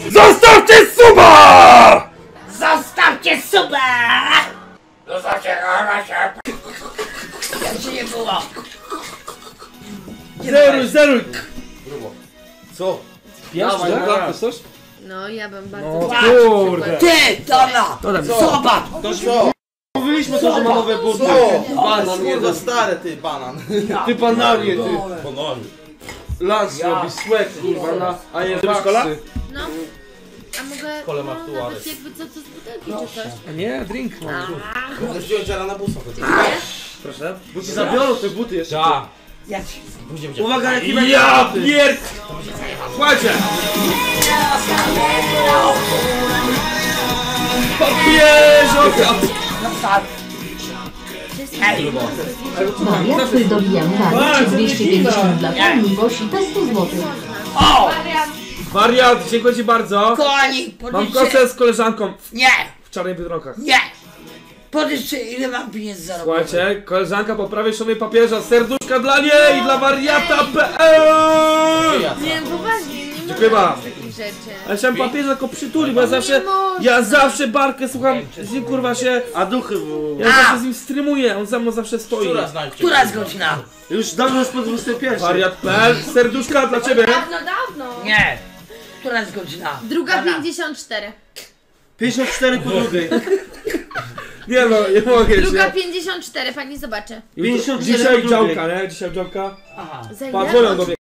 Zostawcie suba! Zostawcie suba! Zostawcie się. Jak się nie było. Zeruj! Co? Pijasz, tak? Coś? No, ja bym bardzo No chciała. kurde! Ty, Dona! Dodam. Zobacz! To co? Mówiliśmy to, że ma nowe buty. Co? Banan Kurwa jeden. stary ty, banan. Ty bananie, ty. Banany. Lans robi, sweat, kurwa, a nie baksy. No. A mogę, Kole masz tu, nawet Arek. jakby co z butelki czy coś? A nie, drink mam tu. Mogę wziąć dziara na busa. Proszę? Bo ci zabiorą te buty jeszcze. Ja. Ja ci... Uwaga, jaki będzie buty. Pierd... Słuchajcie! Papieżo! Wariaty dobijamy wariat 250 dla pani Bosi to 100 zł. O! Wariat, dziękuję ci bardzo. Kochani, Mam powiedzcie... kosę z koleżanką Nie! w czarnych biedronkach. Nie! Powiedzcie, ile mam pieniędzy zarobić. Słuchajcie, koleżanka po prawej stronie papieża, serduszka dla niej i dla wariata.pl. Nie, poważnie, nie Dziękuję można wam. robić takich rzeczy. Ale chciałem papieża tylko przytulić, bo ja zawsze barkę słucham, z nim kurwa się... A duchy w... Ja zawsze z nim streamuję, on za mną zawsze stoi. Która jest godzina? Już dawno jest po 21. Wariat.pl, serduszka dla ciebie. Dawno. Nie! Która jest godzina? Druga Dana. 54. 54 po drugiej. Nie no, nie mogę Druga się. 54, pani zobaczy. 54 Dzisiaj po działka, nie? Dzisiaj działka. Aha. Za ile? Padzwonią do mnie.